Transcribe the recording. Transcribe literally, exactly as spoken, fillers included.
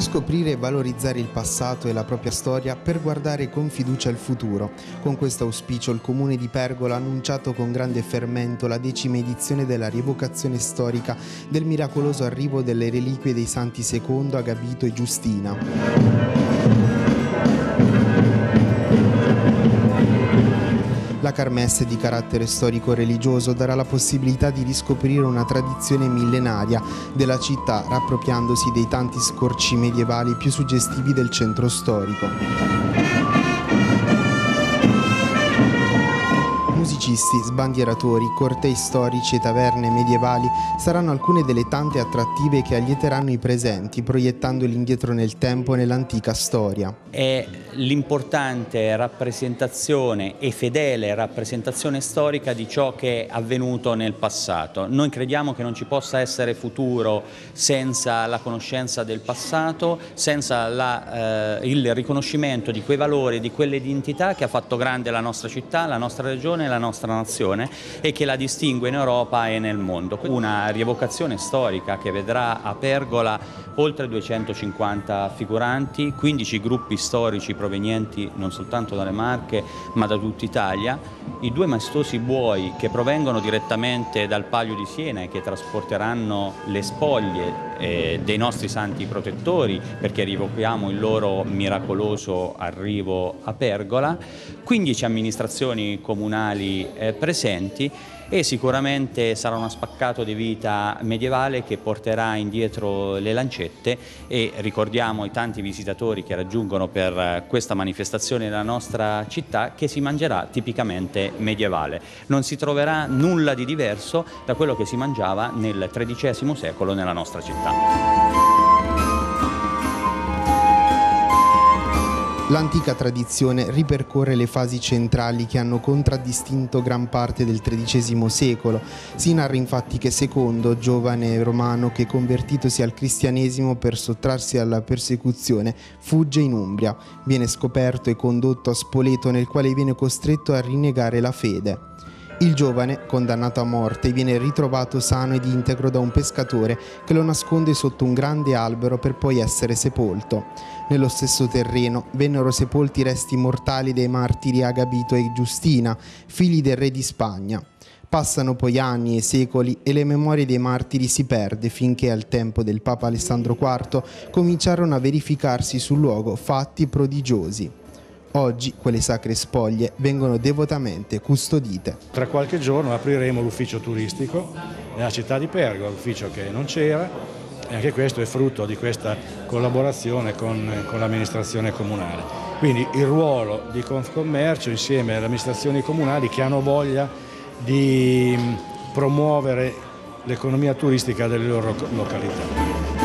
Riscoprire e valorizzare il passato e la propria storia per guardare con fiducia il futuro. Con questo auspicio il Comune di Pergola ha annunciato con grande fermento la decima edizione della rievocazione storica del miracoloso arrivo delle reliquie dei Santi Secondo, Agapito e Giustina. La kermesse di carattere storico-religioso darà la possibilità di riscoprire una tradizione millenaria della città, rappropriandosi dei tanti scorci medievali più suggestivi del centro storico. Musicisti, sbandieratori, cortei storici e taverne medievali saranno alcune delle tante attrattive che allieteranno i presenti, proiettandoli indietro nel tempo nell'antica storia. È l'importante rappresentazione e fedele rappresentazione storica di ciò che è avvenuto nel passato. Noi crediamo che non ci possa essere futuro senza la conoscenza del passato, senza la, eh, il riconoscimento di quei valori, di quelle identità che ha fatto grande la nostra città, la nostra regione, la nostra nazione e che la distingue in Europa e nel mondo. Una rievocazione storica che vedrà a Pergola oltre duecentocinquanta figuranti, quindici gruppi storici provenienti non soltanto dalle Marche ma da tutta Italia, i due maestosi buoi che provengono direttamente dal Palio di Siena e che trasporteranno le spoglie eh, dei nostri santi protettori, perché rievochiamo il loro miracoloso arrivo a Pergola, quindici amministrazioni comunali eh, presenti, e sicuramente sarà uno spaccato di vita medievale che porterà indietro le lancette, e ricordiamo i tanti visitatori che raggiungono per questa manifestazione nella nostra città che si mangerà tipicamente medievale. Non si troverà nulla di diverso da quello che si mangiava nel tredicesimo secolo nella nostra città. L'antica tradizione ripercorre le fasi centrali che hanno contraddistinto gran parte del tredicesimo secolo. Si narra infatti che Secondo, giovane romano che convertitosi al cristianesimo per sottrarsi alla persecuzione, fugge in Umbria. Viene scoperto e condotto a Spoleto, nel quale viene costretto a rinnegare la fede. Il giovane, condannato a morte, viene ritrovato sano ed integro da un pescatore che lo nasconde sotto un grande albero per poi essere sepolto. Nello stesso terreno vennero sepolti i resti mortali dei martiri Agapito e Giustina, figli del re di Spagna. Passano poi anni e secoli e le memorie dei martiri si perde, finché al tempo del Papa Alessandro quarto cominciarono a verificarsi sul luogo fatti prodigiosi. Oggi quelle sacre spoglie vengono devotamente custodite. Tra qualche giorno apriremo l'ufficio turistico nella città di Pergola, l'ufficio che non c'era, e anche questo è frutto di questa collaborazione con, con l'amministrazione comunale. Quindi il ruolo di Confcommercio insieme alle amministrazioni comunali che hanno voglia di promuovere l'economia turistica delle loro località.